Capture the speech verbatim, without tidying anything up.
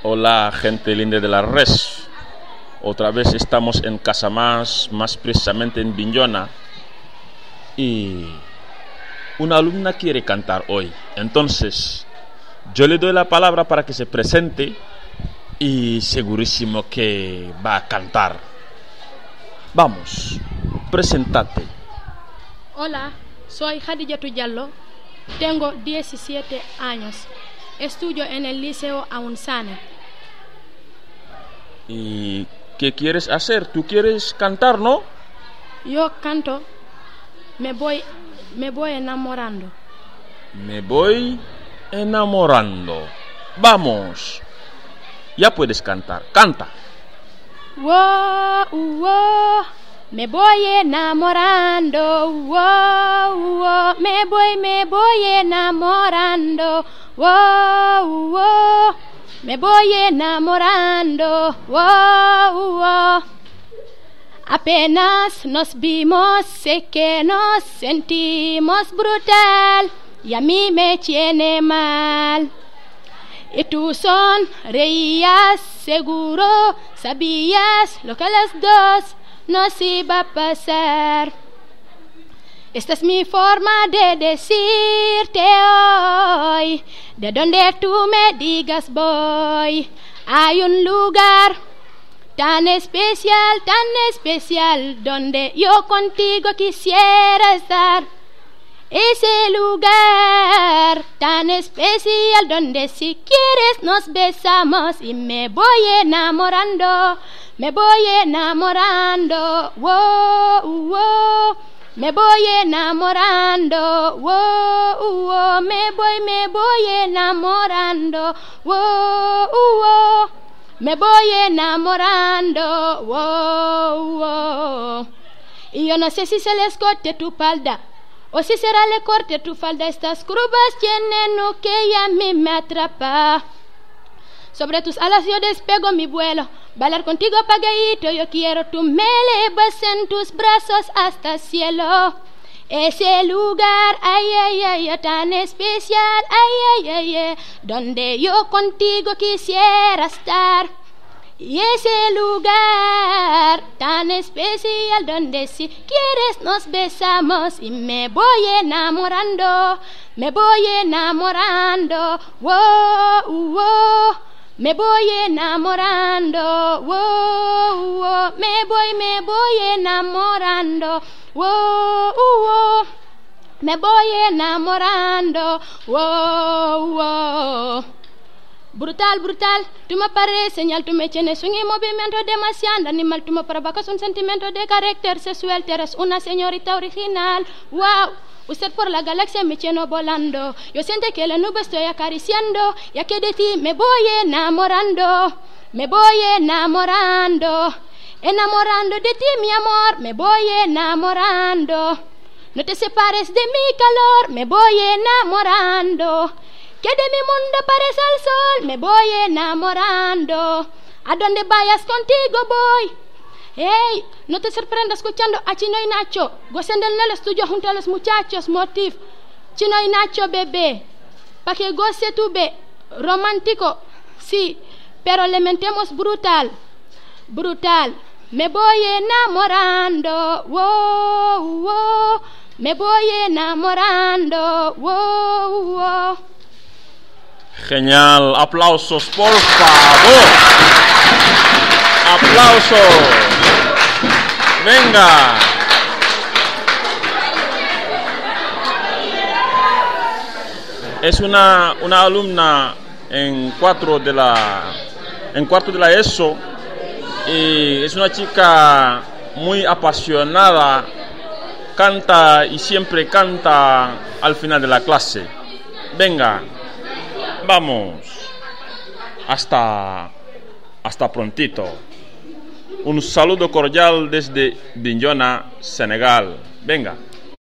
Hola, gente linda de la red. Otra vez estamos en Casamás, más precisamente en Bignona. Y una alumna quiere cantar hoy. Entonces, yo le doy la palabra para que se presente y segurísimo que va a cantar. Vamos, preséntate. Hola, soy Khadijatou Diallo, tengo diecisiete años, estudio en el Liceo Aunsane. ¿Y qué quieres hacer? ¿Tú quieres cantar, no? Yo canto, me voy, me voy enamorando. Me voy enamorando. Vamos, ya puedes cantar, canta. Wow, wow, me voy enamorando. Wow, wow, me voy, me voy enamorando. Wow, wow, me voy enamorando. Wow, wow. Apenas nos vimos, sé que nos sentimos brutal y a mí me tiene mal. Y tú sonreías, seguro sabías lo que a las dos nos iba a pasar. Esta es mi forma de decirte hoy, de donde tú me digas voy. Hay un lugar tan especial, tan especial, donde yo contigo quisiera estar. Ese lugar tan especial donde si quieres nos besamos y me voy enamorando, me voy enamorando, wow, wow, me voy enamorando, wow, wow, me voy, me voy enamorando, wow, wow, me voy enamorando, wow, wow. Y yo no sé si se le escote tu palda o si será le corte tu falda, estas curvas tienen lo que a mí me atrapa. Sobre tus alas yo despego mi vuelo, bailar contigo apagadito yo quiero. Tú me elevas en tus brazos hasta el cielo. Ese lugar, ay, ay, ay, tan especial, ay, ay, ay, ay, donde yo contigo quisiera estar. Y ese lugar tan especial donde si quieres nos besamos y me voy enamorando, me voy enamorando, wow, wow, me voy enamorando, wow, wow, me voy, me voy enamorando, wow, wow, me voy enamorando, wow, wow. Brutal, brutal, tú me pareces señal, tú me tienes un movimiento demasiado animal, tú me provocas un sentimiento de carácter sexual, tú eres una señorita original, wow, usted por la galaxia me tiene volando, yo siento que la nube estoy acariciando, ya que de ti me voy enamorando, me voy enamorando, enamorando de ti mi amor, me voy enamorando, no te separes de mi calor, me voy enamorando. Que de mi mundo parece el sol, me voy enamorando. A donde vayas contigo voy. Hey, no te sorprendas escuchando a Chino y Nacho, gozando en el estudio junto a los muchachos, Motif. Chino y Nacho, bebé, pa' que goce tu be, romántico, sí, pero le mentemos brutal, brutal. Me voy enamorando, wow, wow, me voy enamorando, wow, wow. Genial, aplausos por favor. Aplausos. Venga. Es una, una alumna en cuatro de la en cuarto de la ESO y es una chica muy apasionada, canta y siempre canta al final de la clase. Venga. Vamos, hasta, hasta prontito. Un saludo cordial desde Bignona, Senegal. Venga.